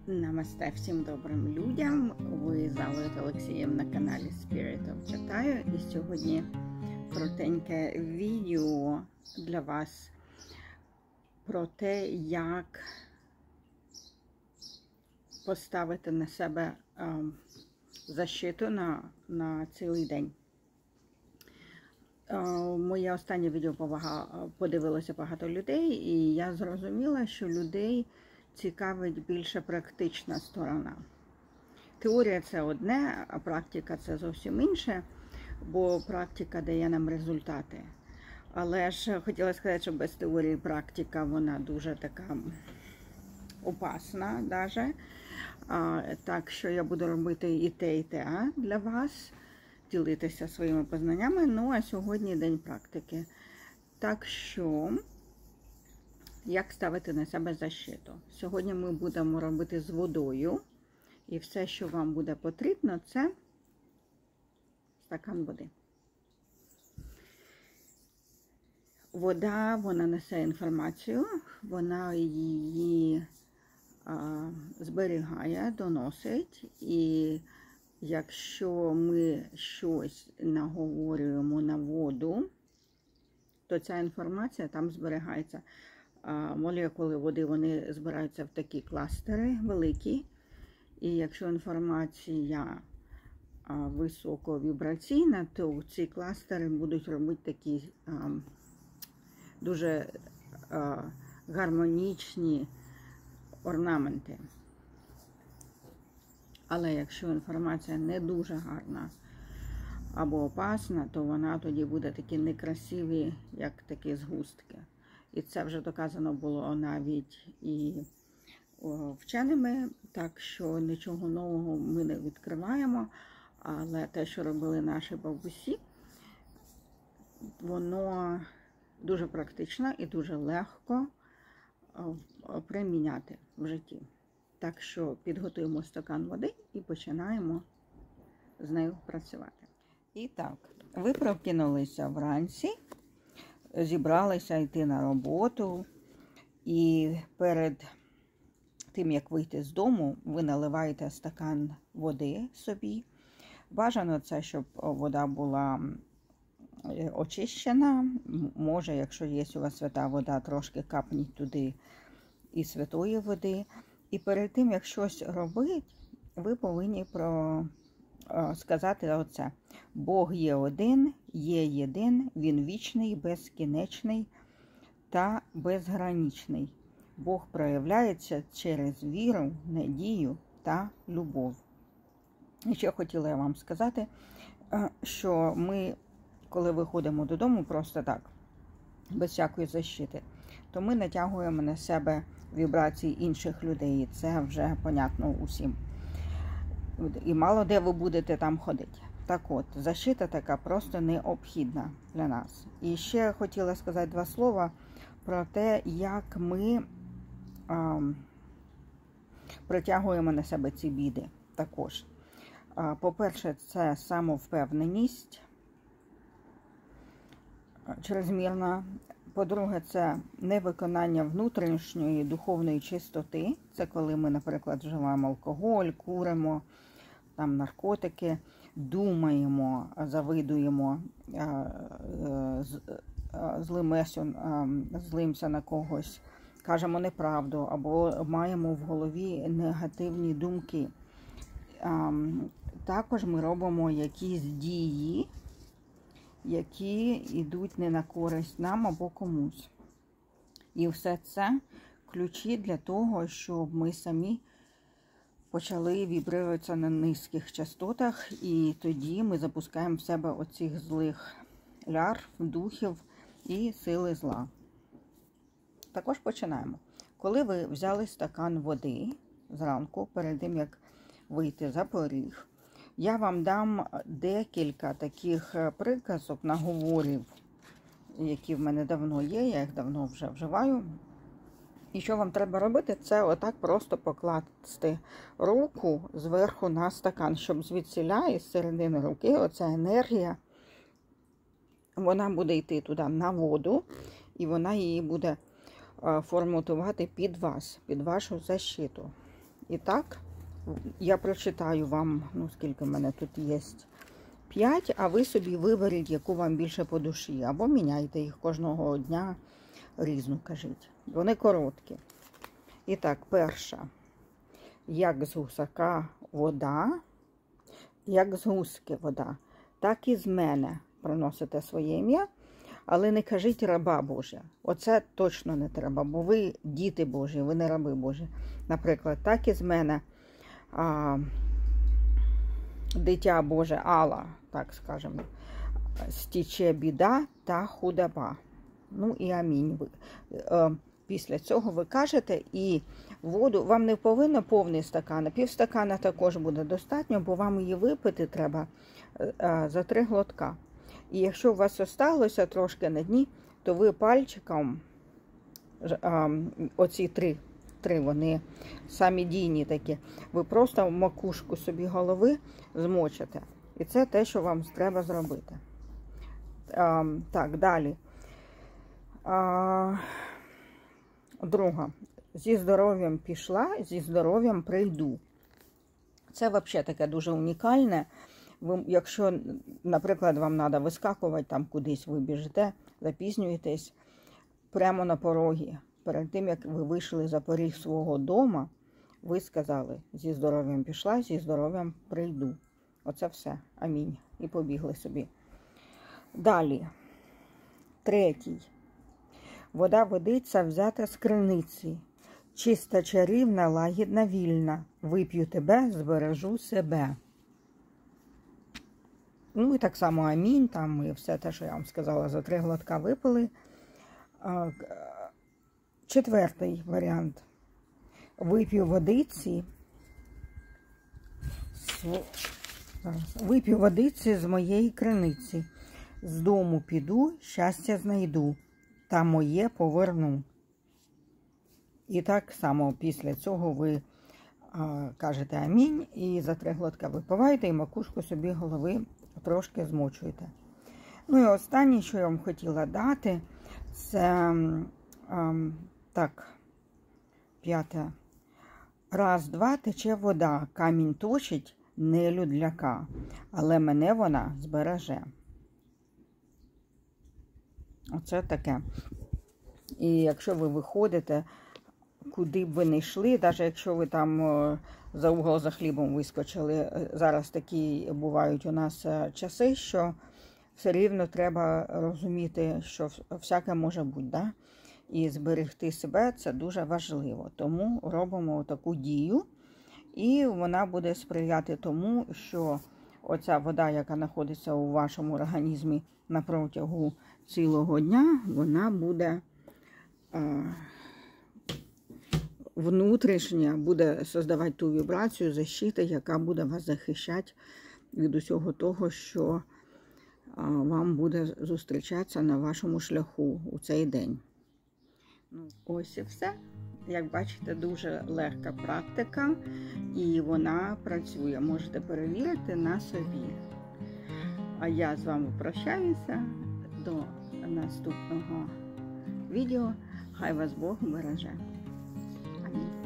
Намасте всім добрим людям. Ви з Аллою та Олексієм на каналі Spirit of Читаю. І сьогодні коротеньке відео для вас про те, як поставити на себе защиту на цілий день. Моє останнє відео подивилося багато людей, і я зрозуміла, що людей цікавить більше практична сторона. Теорія – це одне, а практика – це зовсім інше, бо практика дає нам результати. Але ж хотіла сказати, що без теорії практика, вона дуже така опасна даже. Так що я буду робити і те для вас, ділитися своїми познаннями. Ну, а сьогодні день практики. Так що, як ставити на себе защиту? Сьогодні ми будемо робити з водою. І все, що вам буде потрібно, це стакан води. Вода, вона несе інформацію, вона її зберігає, доносить. І якщо ми щось наговорюємо на воду, то ця інформація там зберігається. Молекули води, вони збираються в такі кластери великі. І якщо інформація високовібраційна, то ці кластери будуть робити такі дуже гармонічні орнаменти. Але якщо інформація не дуже гарна або опасна, то вона тоді буде такі некрасиві, як такі згустки. І це вже доказано було навіть і вченими, так що нічого нового ми не відкриваємо, але те, що робили наші бабусі, воно дуже практично і дуже легко приміняти в житті. Так що підготуємо стакан води і починаємо з нею працювати. І так, ви прокинулися вранці, зібралися йти на роботу, і перед тим, як вийти з дому, ви наливаєте стакан води собі. Бажано це, щоб вода була очищена. Може, якщо є у вас свята вода, трошки капніть туди і святої води. І перед тим, як щось робити, ви повинні сказати оце. Бог є один, є єдин, він вічний, безкінечний та безграничний. Бог проявляється через віру, надію та любов. І ще хотіла я вам сказати, що ми, коли виходимо додому просто так, без всякої защити, то ми натягуємо на себе вібрації інших людей. І це вже понятно усім. І мало де ви будете там ходити. Так от, защита така просто необхідна для нас. І ще хотіла сказати два слова про те, як ми притягуємо на себе ці біди також. По-перше, це самовпевненість чрезмірна. По-друге, це невиконання внутрішньої духовної чистоти. Це коли ми, наприклад, вживаємо алкоголь, куримо, там, наркотики, думаємо, завидуємо, злимося на когось, кажемо неправду, або маємо в голові негативні думки. Також ми робимо якісь дії, які йдуть не на користь нам або комусь. І все це ключі для того, щоб ми самі почали вібруватися на низьких частотах, і тоді ми запускаємо в себе оцих злих лярв, духів і сили зла. Також починаємо. Коли ви взяли стакан води зранку, перед тим, як вийти за поріг, я вам дам декілька таких приказок, наговорів, які в мене давно є, я їх давно вже вживаю. І що вам треба робити, це отак просто покласти руку зверху на стакан, щоб звідсіля із середини руки оця енергія, вона буде йти туди на воду, і вона її буде форматувати під вас, під вашу защиту. І так, я прочитаю вам, ну скільки в мене тут є, 5, а ви собі виберіть, яку вам більше по душі. Або міняйте їх кожного дня різну, кажіть. Вони короткі. І так, перша. Як з гусака вода, як з гуски вода, так і з мене приносите своє ім'я, але не кажіть раба Божа. Оце точно не треба, бо ви діти Божі, ви не раби Божі. Наприклад, так і з мене дитя Боже, Алла, так скажемо, стіче біда та худоба. Ну і амінь. Після цього ви кажете, і воду вам не повинно повний стакан, півстакана також буде достатньо, бо вам її випити треба за 3 глотка. І якщо у вас осталося трошки на дні, то ви пальчиком, оці три вони самі дійні такі, ви просто в макушку собі голови змочите. І це те, що вам треба зробити. Так, далі. Друга. Зі здоров'ям пішла, зі здоров'ям прийду. Це взагалі таке дуже унікальне. Ви, якщо, наприклад, вам треба вискакувати там кудись, ви біжите, запізнюєтесь прямо на порогі. Перед тим, як ви вийшли за поріг свого дому, ви сказали, зі здоров'ям пішла, зі здоров'ям прийду. Оце все. Амінь. І побігли собі. Далі. 3. Вода водиться взята з криниці. Чиста чарівна, лагідна, вільна. Вип'ю тебе, збережу себе. Ну і так само амінь. Там ми все те, що я вам сказала, за 3 глотка випили. 4 варіант. Вип'ю водиці. Вип'ю водиці з моєї криниці. З дому піду, щастя знайду. Та моє поверну. І так само після цього ви кажете амінь і за 3 глотка випиваєте і макушку собі голови трошки змочуєте. Ну і останнє, що я вам хотіла дати, це так, 5. Раз, два, тече вода, камінь точить, нелюд ляка, але мене вона збереже. Оце таке. І якщо ви виходите, куди б ви не йшли, навіть якщо ви там за угол за хлібом вискочили, зараз такі бувають у нас часи, що все рівно треба розуміти, що всяке може бути, да? І зберегти себе – це дуже важливо. Тому робимо таку дію, і вона буде сприяти тому, що оця вода, яка знаходиться у вашому організмі на протягу цілого дня, вона буде внутрішня, буде створювати ту вібрацію защити, яка буде вас захищати від усього того, що вам буде зустрічатися на вашому шляху у цей день. Ось і все. Як бачите, дуже легка практика, і вона працює. Можете перевірити на собі. А я з вами прощаюся до наступного відео. Хай вас Бог береже. Амінь.